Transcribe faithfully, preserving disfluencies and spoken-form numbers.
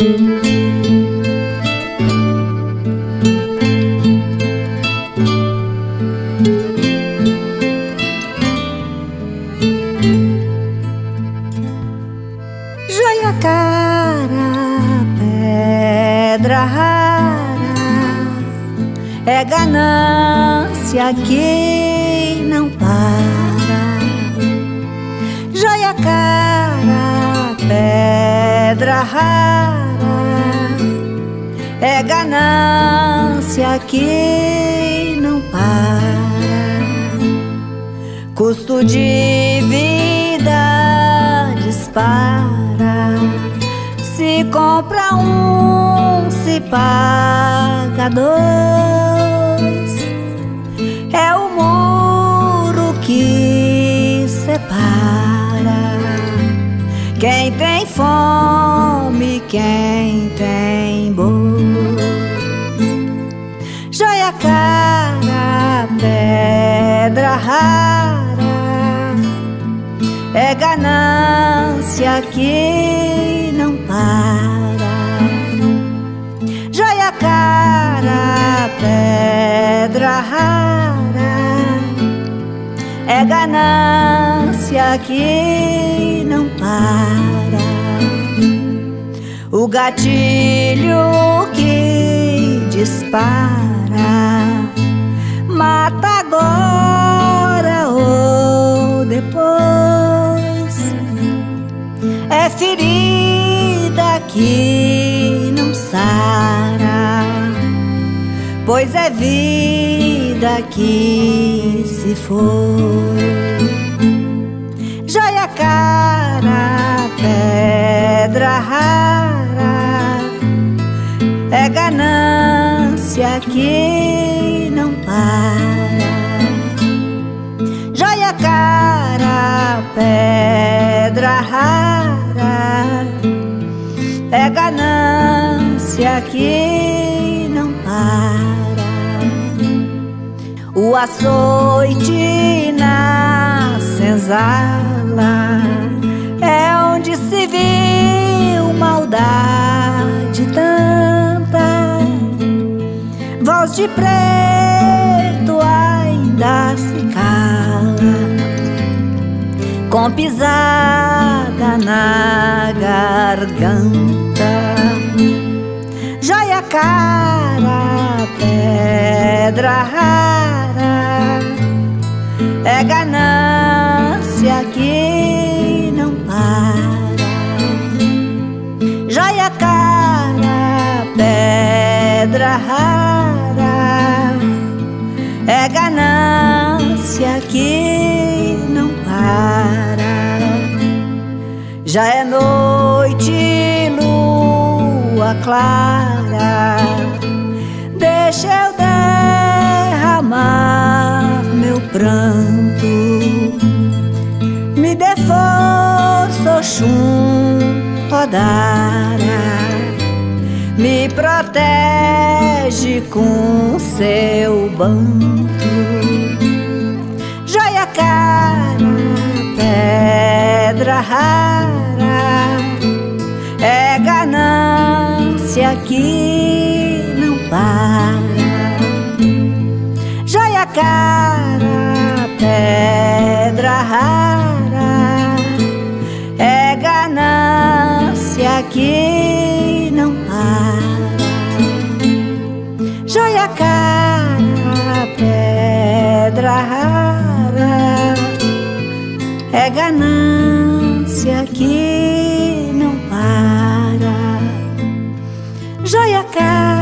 Joia cara, pedra rara, é ganância que não para. Joia cara, pedra rara, é ganância que não para. Custo de vida dispara, se compra um, se paga dois. É o muro que separa quem tem fome, quem tem boi. Joia cara, pedra rara, é ganância que não para. Joia cara, pedra rara, é ganância que não para. O gatilho que dispara mata agora ou depois. É ferida que não sara, pois é vida que se foi. Joia cara, pedra rara, é ganância que não para. Joia cara, pedra rara, é ganância que não para. O açoite na senzala é onde se viu maldade tanta. Voz de preto ainda se cala, com pisada na garganta. Joia cara, pedra rara, é ganância que não para. Joia cara, pedra rara, é ganância que não para. Já é noite, lua clara, deixa eu derramar meu pranto. Me dê força, Oxum, Odara, me protege com seu banto. Joia cara, pedra rara, é ganância que não para. Joia cara, pedra rara, é ganância que não para. Joia cara, pedra rara, é ganância que não para. Joia cara,